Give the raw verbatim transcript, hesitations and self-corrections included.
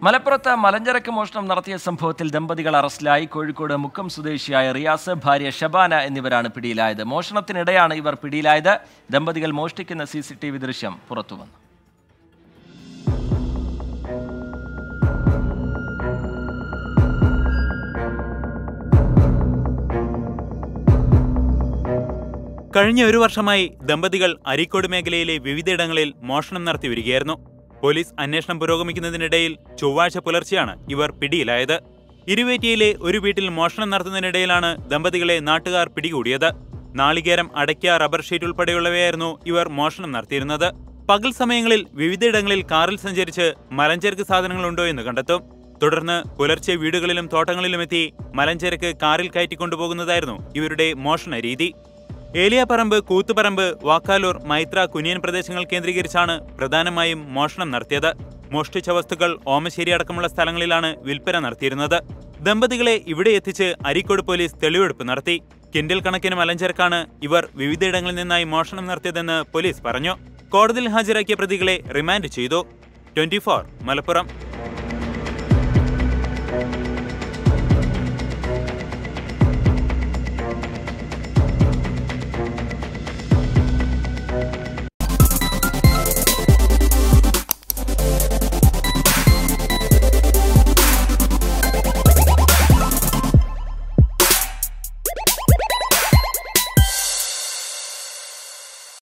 മലപ്പുറത്ത് മലഞ്ചരക്ക് മോഷണം നടത്തിയ സംഭവത്തിൽ ദമ്പതികൾ അറസ്റ്റിലായി. കോഴിക്കോട് മുക്കം സ്വദേശിയായ റിയാസ്, ഭാര്യ ഷബാന എന്നിവരാണ് പിടിയിലായത്. മോഷണത്തിനിടെയാണ് ഇവർ പിടിയിലായത്. ദമ്പതികൾ മോഷ്ടിക്കുന്ന സി സി ടി വി ദൃശ്യം പുറത്തുവന്നു. കഴിഞ്ഞ ഒരു വർഷമായി ദമ്പതികൾ അരീക്കോട് മേഖലയിലെ വിവിധയിടങ്ങളിൽ മോഷണം നടത്തി വരികയായിരുന്നു. പോലീസ് അന്വേഷണം പുരോഗമിക്കുന്നതിനിടയിൽ ചൊവ്വാഴ്ച പുലർച്ചെയാണ് ഇവർ പിടിയിലായത്. ഇരുവേറ്റിയിലെ ഒരു വീട്ടിൽ മോഷണം നടത്തുന്നതിനിടയിലാണ് ദമ്പതികളെ നാട്ടുകാർ പിടികൂടിയത്. നാളികേരം, അടയ്ക്ക, റബ്ബർ ഷീറ്റ് ഉൾപ്പെടെയുള്ളവയായിരുന്നു ഇവർ മോഷണം നടത്തിയിരുന്നത്. പകൽ സമയങ്ങളിൽ വിവിധയിടങ്ങളിൽ കാറിൽ സഞ്ചരിച്ച് മലഞ്ചരക്ക് സാധനങ്ങളുണ്ടോ എന്ന് കണ്ടെത്തും. തുടർന്ന് പുലർച്ചെ വീടുകളിലും തോട്ടങ്ങളിലുമെത്തി മലഞ്ചരക്ക് കാറിൽ കയറ്റിക്കൊണ്ടുപോകുന്നതായിരുന്നു ഇവരുടെ മോഷണ രീതി. ഏലിയാപ്പറമ്പ്, കൂത്തുപറമ്പ്, വാക്കാലൂർ, മൈത്ര, കുനിയൻ പ്രദേശങ്ങൾ കേന്ദ്രീകരിച്ചാണ് പ്രധാനമായും മോഷണം നടത്തിയത്. മോഷ്ടിച്ച വസ്തുക്കൾ ഓമശ്ശേരി അടക്കമുള്ള സ്ഥലങ്ങളിലാണ് വിൽപ്പന നടത്തിയിരുന്നത്. ദമ്പതികളെ ഇവിടെ എത്തിച്ച് അരീക്കോട് പോലീസ് തെളിവെടുപ്പ് നടത്തി. കിൻഡൽ കണക്കിന് മലഞ്ചരക്കാണ് ഇവർ വിവിധയിടങ്ങളിൽ നിന്നായി മോഷണം നടത്തിയതെന്ന് പോലീസ് പറഞ്ഞു. കോടതിയിൽ ഹാജരാക്കിയ പ്രതികളെ റിമാൻഡ് ചെയ്തു. Twenty four Malappuram.